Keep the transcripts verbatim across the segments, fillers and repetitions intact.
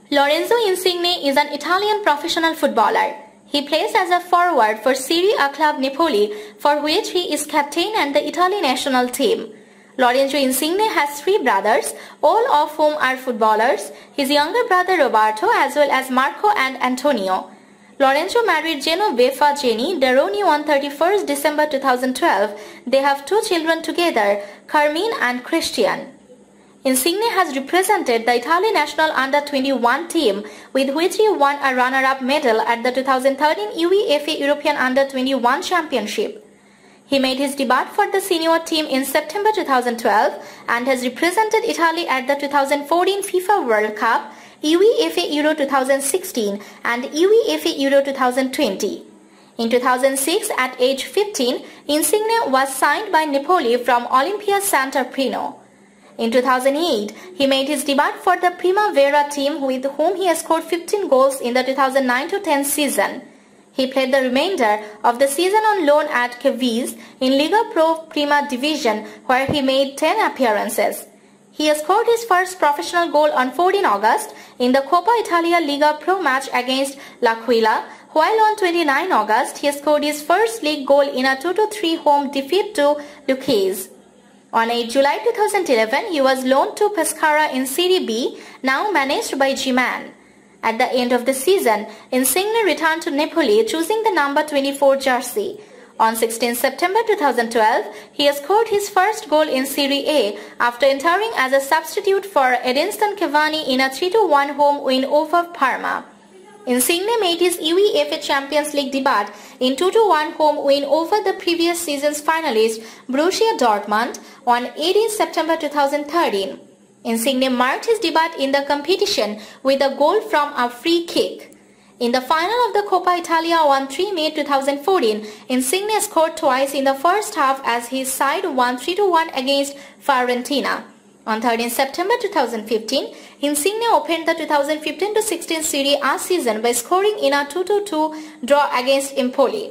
Lorenzo Insigne is an Italian professional footballer. He plays as a forward for Serie A club Napoli, for which he is captain and the Italy national team. Lorenzo Insigne has three brothers, all of whom are footballers, his younger brother Roberto as well as Marco and Antonio. Lorenzo married Genovefa Jenny Daroni on thirty-first December two thousand twelve. They have two children together, Carmine and Christian. Insigne has represented the Italy national under twenty-one team, with which he won a runner-up medal at the two thousand thirteen UEFA European under twenty-one Championship. He made his debut for the senior team in September two thousand twelve and has represented Italy at the two thousand fourteen FIFA World Cup, UEFA Euro two thousand sixteen and UEFA Euro two thousand twenty. In two thousand six, at age fifteen, Insigne was signed by Napoli from Olimpia Santarpino. In two thousand eight, he made his debut for the Primavera team, with whom he scored fifteen goals in the two thousand nine to ten season. He played the remainder of the season on loan at Cavese in Liga Pro Prima Division, where he made ten appearances. He scored his first professional goal on fourteenth August in the Coppa Italia Liga Pro match against L'Aquila, while on twenty-ninth August he scored his first league goal in a two to three home defeat to Lucchese. On eighth July two thousand eleven, he was loaned to Pescara in Serie B, now managed by G-Man. At the end of the season, Insigne returned to Napoli, choosing the number twenty-four jersey. On sixteenth September two thousand twelve, he scored his first goal in Serie A after entering as a substitute for Edinson Cavani in a three to one home win over Parma. Insigne made his UEFA Champions League debut in two to one home win over the previous season's finalist Borussia Dortmund on eighteenth September two thousand thirteen. Insigne marked his debut in the competition with a goal from a free kick. In the final of the Coppa Italia on third May two thousand fourteen, Insigne scored twice in the first half as his side won three to one against Fiorentina. On thirteenth September two thousand fifteen, Insigne opened the two thousand fifteen to sixteen Serie A season by scoring in a two to two draw against Empoli.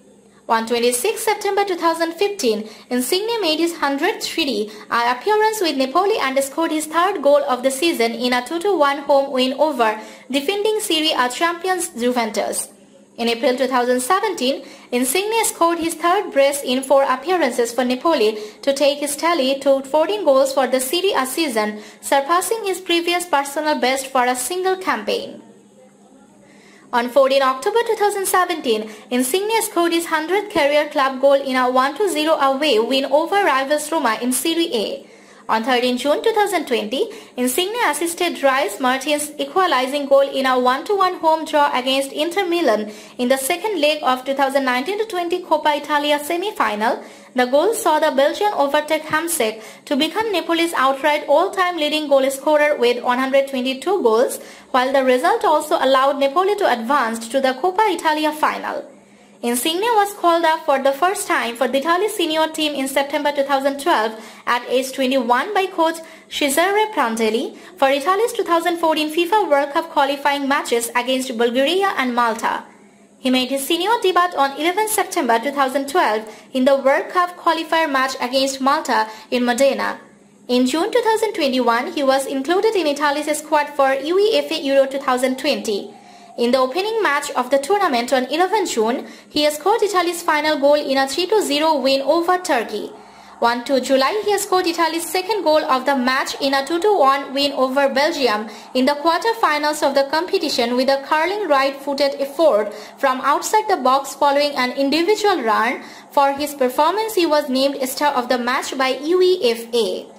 On twenty-sixth September two thousand fifteen, Insigne made his one hundredth Serie A appearance with Napoli and scored his third goal of the season in a two to one home win over defending Serie A champions Juventus. In April two thousand seventeen, Insigne scored his third brace in four appearances for Napoli to take his tally to fourteen goals for the Serie A season, surpassing his previous personal best for a single campaign. On fourteenth October two thousand seventeen, Insigne scored his one hundredth career club goal in a one to zero away win over rivals Roma in Serie A. On thirteenth June two thousand twenty, Insigne assisted Dries Mertens' equalizing goal in a one to one home draw against Inter Milan in the second leg of two thousand nineteen to twenty Coppa Italia semi-final. The goal saw the Belgian overtake Hamsik to become Napoli's outright all-time leading goal scorer with one hundred twenty-two goals, while the result also allowed Napoli to advance to the Coppa Italia final. Insigne was called up for the first time for the Italy senior team in September two thousand twelve at age twenty-one by coach Cesare Prandelli for Italy's two thousand fourteen FIFA World Cup qualifying matches against Bulgaria and Malta. He made his senior debut on eleventh September two thousand twelve in the World Cup qualifier match against Malta in Modena. In June two thousand twenty-one, he was included in Italy's squad for UEFA Euro two thousand twenty. In the opening match of the tournament on eleventh June, he scored Italy's final goal in a three to zero win over Turkey. on second July, he scored Italy's second goal of the match in a two to one win over Belgium in the quarter-finals of the competition with a curling right-footed effort from outside the box following an individual run. For his performance, he was named Star of the Match by UEFA.